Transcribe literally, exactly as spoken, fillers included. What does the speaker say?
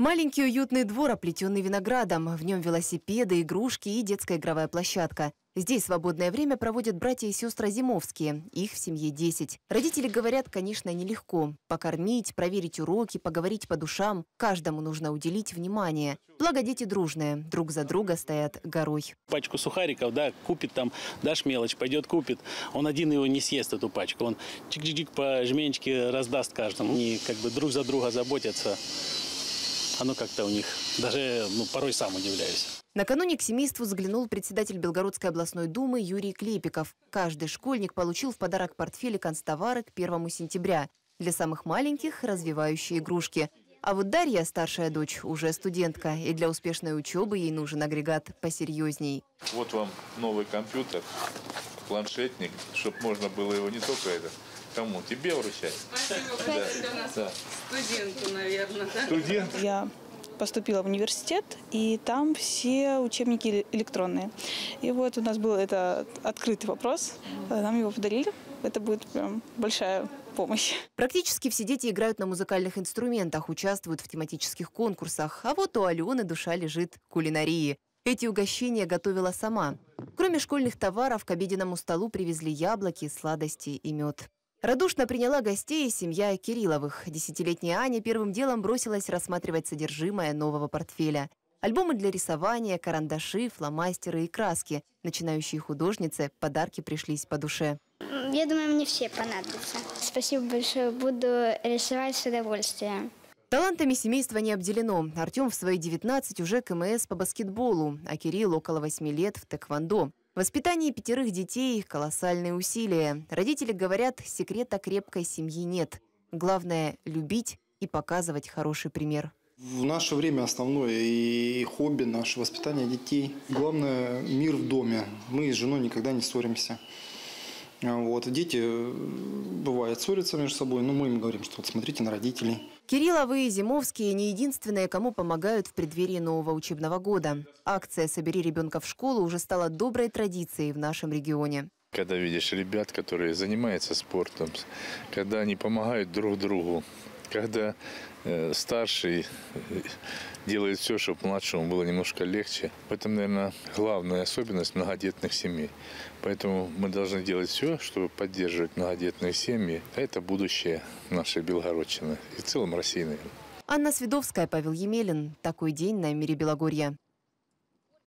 Маленький уютный двор, оплетенный виноградом. В нем велосипеды, игрушки и детская игровая площадка. Здесь свободное время проводят братья и сестры Зимовские. Их в семье десять. Родители говорят, конечно, нелегко. Покормить, проверить уроки, поговорить по душам. Каждому нужно уделить внимание. Благо дети дружные. Друг за друга стоят горой. Пачку сухариков, да, купит там, дашь мелочь, пойдет купит. Он один его не съест, эту пачку. Он чик-чик-чик по жменечке раздаст каждому. Они как бы друг за друга заботятся. Оно как-то у них, даже ну, порой сам удивляюсь. Накануне к семейству заглянул председатель Белгородской областной думы Юрий Клепиков. Каждый школьник получил в подарок портфели канцтовары к первому сентября. Для самых маленьких – развивающие игрушки. А вот Дарья, старшая дочь, уже студентка. И для успешной учебы ей нужен агрегат посерьезней. Вот вам новый компьютер, планшетник, чтобы можно было его не только это... Кому? Тебе вручать? Спасибо. Да. Да. Студенту, наверное. Да? Студент? Я поступила в университет, и там все учебники электронные. И вот у нас был это открытый вопрос, нам его подарили. Это будет прям большая помощь. Практически все дети играют на музыкальных инструментах, участвуют в тематических конкурсах. А вот у Алены душа лежит в кулинарии. Эти угощения готовила сама. Кроме школьных товаров, к обеденному столу привезли яблоки, сладости и мед. Радушно приняла гостей семья Кирилловых. Десятилетняя Аня первым делом бросилась рассматривать содержимое нового портфеля. Альбомы для рисования, карандаши, фломастеры и краски. Начинающей художнице подарки пришлись по душе. Я думаю, мне все понадобятся. Спасибо большое. Буду рисовать с удовольствием. Талантами семейства не обделено. Артем в свои девятнадцать уже КМС по баскетболу, а Кирилл около восьми лет в тэквондо. В воспитании пятерых детей – колоссальные усилия. Родители говорят, секрета крепкой семьи нет. Главное – любить и показывать хороший пример. В наше время основное и хобби наше – воспитание детей. Главное – мир в доме. Мы с женой никогда не ссоримся. Вот. Дети, бывает, ссорятся между собой, но мы им говорим, что вот смотрите на родителей. Кирилловы и Зимовские не единственные, кому помогают в преддверии нового учебного года. Акция «Собери ребенка в школу» уже стала доброй традицией в нашем регионе. Когда видишь ребят, которые занимаются спортом, когда они помогают друг другу, когда э, старший делает все, чтобы младшему было немножко легче. В этом, наверное, главная особенность многодетных семей. Поэтому мы должны делать все, чтобы поддерживать многодетные семьи. А это будущее нашей Белгородчины и в целом России, наверное. Анна Свидовская, Павел Емелин. Такой день на Мире Белогорья.